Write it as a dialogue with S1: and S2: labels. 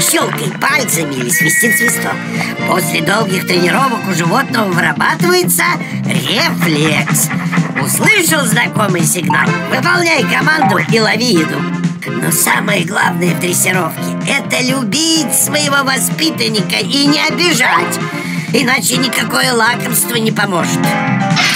S1: щелкай пальцами или свистит свисток. После долгих тренировок у животного вырабатывается рефлекс. Услышал знакомый сигнал, выполняй команду и лови еду. Но самое главное в дрессировке – это любить своего воспитанника и не обижать, иначе никакое лакомство не поможет.